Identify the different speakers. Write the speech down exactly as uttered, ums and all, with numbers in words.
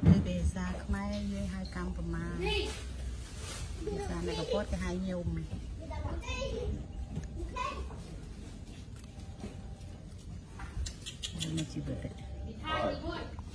Speaker 1: ត់ទេភាសាខ្មែរយើងហៅកម្មប្រមាភាសានៅកពតគេហៅញោមនេះជីវិត